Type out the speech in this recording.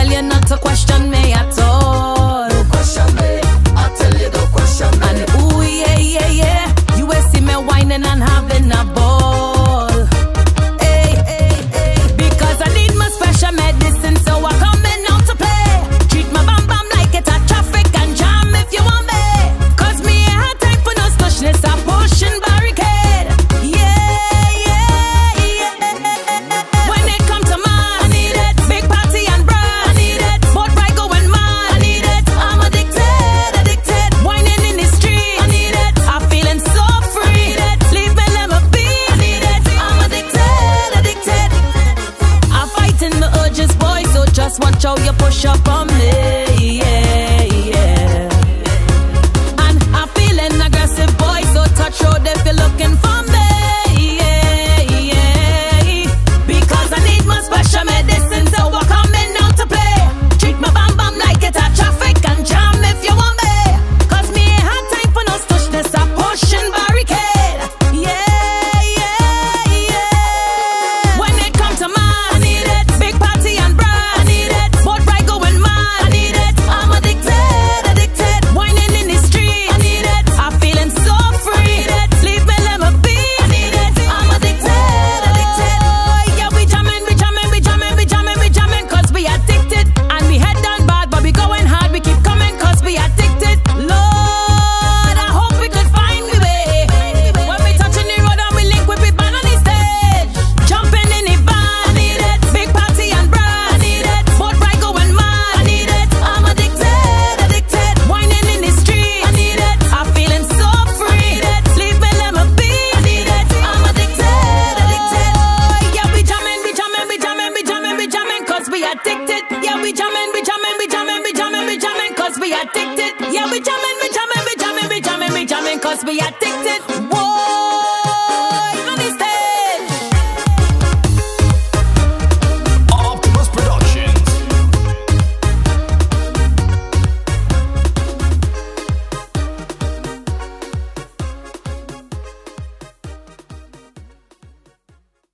tell you not to question me at all. Don't question me, I tell you don't question me. And ooh yeah, yeah, yeah, you will see me whining and having a ball. Hey, hey, hey. Because I need my special medicine, so I coming out to play. Treat my bam bam like it's a traffic and jam if you want me. Cause me ain't had time for no slushness, I'm pushing barricade. Yeah, yeah, yeah. When it come to man, I need it. Big party and brand, I need it. Boat ride going mad, I need it. I'm addicted, addicted. Whining in the street, I need it. I'm feeling so free, leave me, let me be, I need it. I'm addicted, addicted. I'm fighting the urges, boy, so just watch how you push up on me, yeah, yeah. And I'm feeling aggressive, boy, so touch road if you're looking for me, yeah, yeah. Because I need my special medicine, so I'm coming out to play. Treat my bam bam like it's a traffic and jam if you want me. Cause me ain't had time for no stushness, I'm pushing barricade. Yeah, yeah, yeah. When it come to man, I need it. Big party and brand, I need it. Boat ride going mad, I need it. I'm addicted, addicted. Whining in the street, I need it. I'm feeling so free, leave me, let me be, I need it. I'm addicted, addicted. Oh, yeah, we jamming, we jamming, we jamming, we jamming, we jamming. Cause we addicted. And we head down bad, but we going hard, we keep coming cause we addicted. Lord, I hope we could find we way. When we touching the road and we link with we band on the stage. Jumping in the van, I need it. Big party and brand, I need it. Boat ride going mad, I need it. I'm addicted, addicted. Whining in the street, I need it. I'm feeling so free, leave me, let me be, I need it. I'm addicted, addicted. Oh, yeah, we jamming, we jamming, we jamming, we jamming, we jamming, cause we addicted. Yeah, we jamming, we jamming, we jamming, we jamming, we jamming, cause we addicted. Yeah, we jamming, we jamming, we jamming, we jamming, we jamming, cause we addicted.